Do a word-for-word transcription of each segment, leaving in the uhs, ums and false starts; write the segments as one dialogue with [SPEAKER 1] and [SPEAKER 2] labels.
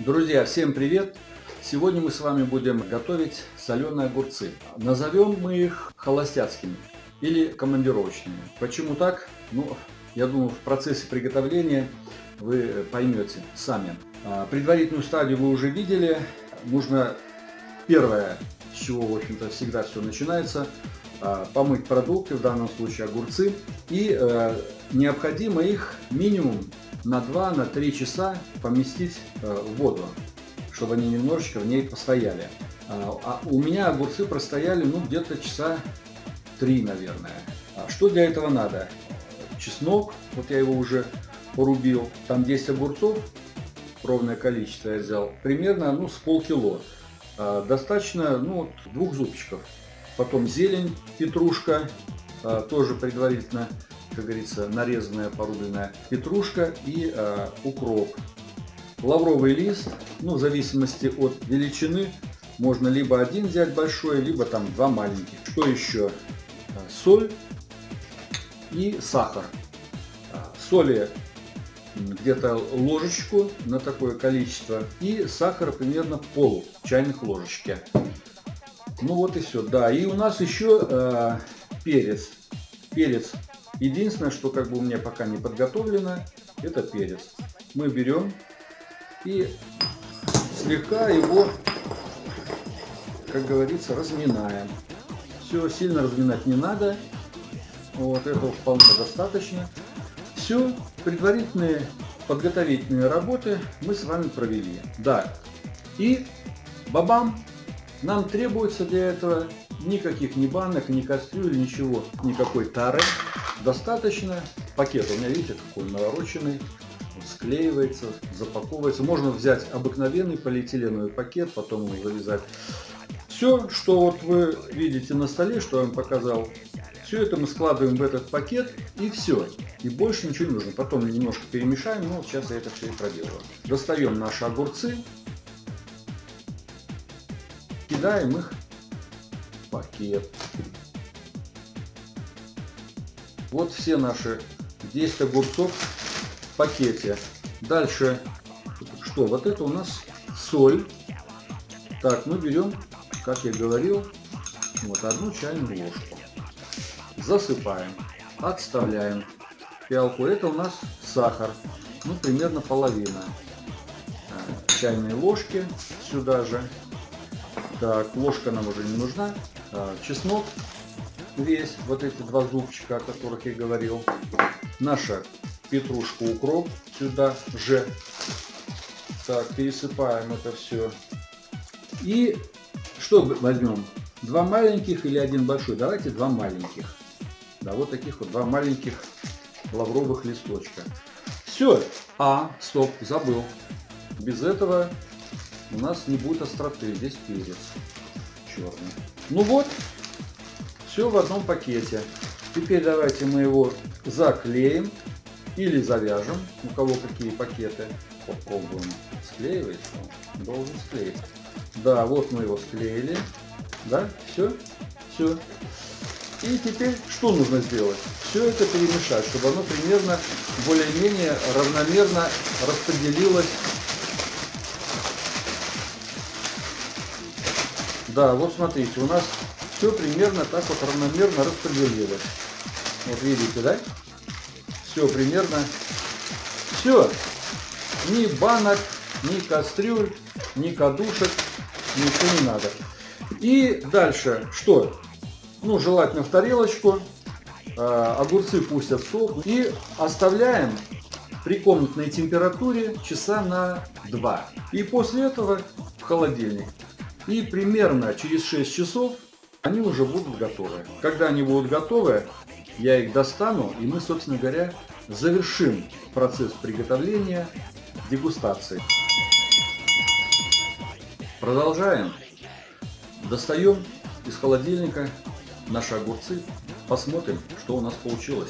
[SPEAKER 1] Друзья, всем привет! Сегодня мы с вами будем готовить соленые огурцы. Назовем мы их холостяцкими или командировочными. Почему так? Ну, я думаю, в процессе приготовления вы поймете сами. Предварительную стадию вы уже видели. Нужно первое, с чего, в общем-то, всегда все начинается, помыть продукты, в данном случае огурцы. И необходимо их минимум на два-три часа поместить в воду, чтобы они немножечко в ней постояли. А у меня огурцы простояли ну где-то часа три, наверное. Что для этого надо? Чеснок, вот я его уже порубил. Там десять огурцов, ровное количество я взял, примерно ну, с полкило. Достаточно ну, двух зубчиков. Потом зелень, петрушка, тоже предварительно, как говорится, нарезанная, порубленная петрушка и э, укроп. Лавровый лист, ну, в зависимости от величины, можно либо один взять большой, либо там два маленьких. Что еще? Соль и сахар. Соли где-то ложечку на такое количество и сахара примерно пол чайных ложечки. Ну вот и все. Да, и у нас еще э, перец. Перец. Единственное, что как бы у меня пока не подготовлено, это перец. Мы берем и слегка его, как говорится, разминаем. Все, сильно разминать не надо. Вот этого вполне достаточно. Все, предварительные подготовительные работы мы с вами провели. Да, и бабам, нам требуется для этого никаких ни банок, ни кастрюль, ничего, никакой тары. Достаточно. Пакет у меня, видите, какой навороченный. Он склеивается, запаковывается. Можно взять обыкновенный полиэтиленовый пакет, потом его завязать. Все, что вот вы видите на столе, что я вам показал, все это мы складываем в этот пакет и все. И больше ничего не нужно. Потом немножко перемешаем, но сейчас я это все и проделаю. Достаем наши огурцы. Кидаем их в пакет. Вот все наши десять огурцов в пакете. Дальше, что? Вот это у нас соль. Так, мы берем, как я говорил, вот одну чайную ложку. Засыпаем, отставляем пиалку. Это у нас сахар, ну примерно половина чайной ложки сюда же. Так, ложка нам уже не нужна. Чеснок. Весь, вот эти два зубчика, о которых я говорил. Наша петрушка, укроп сюда же. Так, пересыпаем это все. И что возьмем? Два маленьких или один большой? Давайте два маленьких. Да, вот таких вот два маленьких лавровых листочка. Все. А, стоп, забыл. Без этого у нас не будет остроты. Здесь перец черный. Ну вот. Все в одном пакете. Теперь давайте мы его заклеим или завяжем. У кого какие пакеты. Попробуем. Склеивается? Должен склеить. Да, вот мы его склеили. Да, все. Все. И теперь что нужно сделать? Все это перемешать, чтобы оно примерно более-менее равномерно распределилось. Да, вот смотрите, у нас все примерно так вот равномерно распределилось. Вот видите, да? Все примерно. Все. Ни банок, ни кастрюль, ни кадушек, ничего не надо. И дальше что? Ну, желательно в тарелочку. Э, огурцы пусть отсохнут. И оставляем при комнатной температуре часа на два. И после этого в холодильник. И примерно через шесть часов они уже будут готовы. Когда они будут готовы, я их достану, и мы, собственно говоря, завершим процесс приготовления дегустации. Продолжаем. Достаем из холодильника наши огурцы. Посмотрим, что у нас получилось.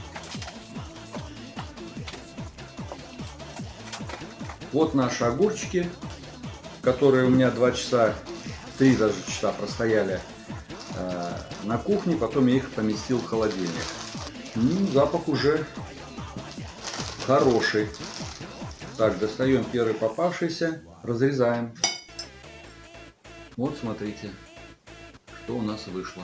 [SPEAKER 1] Вот наши огурчики, которые у меня два часа, три даже часа простояли на кухне, потом я их поместил в холодильник. Ну, запах уже хороший. Так, достаем первый попавшийся, разрезаем. Вот смотрите, что у нас вышло.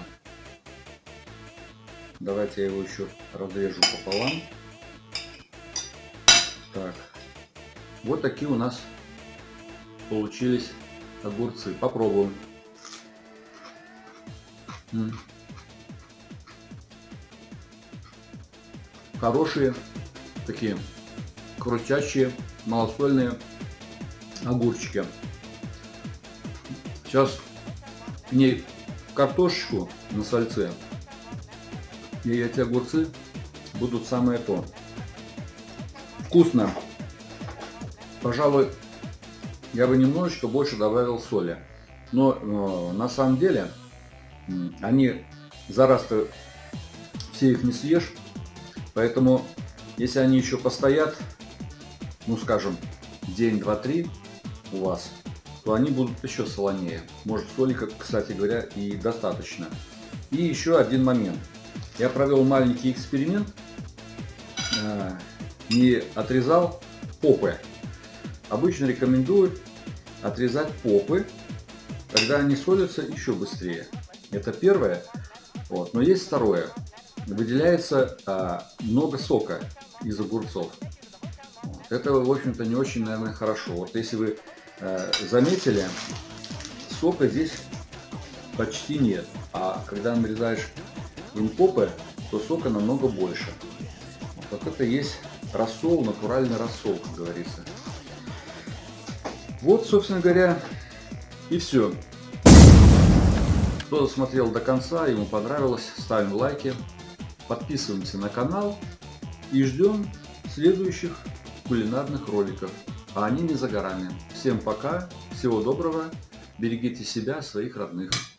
[SPEAKER 1] Давайте я его еще разрежу пополам. Так, вот такие у нас получились огурцы. Попробуем. М-м. Хорошие, такие крутящие, малосольные огурчики. Сейчас к ней картошечку на сальце, и эти огурцы будут самое то. Вкусно. Пожалуй, я бы немножечко больше добавил соли. Но, но на самом деле они за раз-то все их не съешь. Поэтому, если они еще постоят, ну скажем, день, два, три у вас, то они будут еще солонее. Может, соли, кстати говоря, и достаточно. И еще один момент. Я провел маленький эксперимент. Не отрезал попы. Обычно рекомендуют отрезать попы, тогда они солятся еще быстрее. Это первое. Вот. Но есть второе. Выделяется а, много сока из огурцов. Это, в общем-то, не очень, наверное, хорошо. Вот если вы а, заметили, сока здесь почти нет. А когда нарезаешь им попы, то сока намного больше. Вот это есть рассол, натуральный рассол, как говорится. Вот, собственно говоря, и все. Кто досмотрел до конца, ему понравилось, ставим лайки, подписываемся на канал и ждем следующих кулинарных роликов. А они не за горами. Всем пока, всего доброго, берегите себя, своих родных.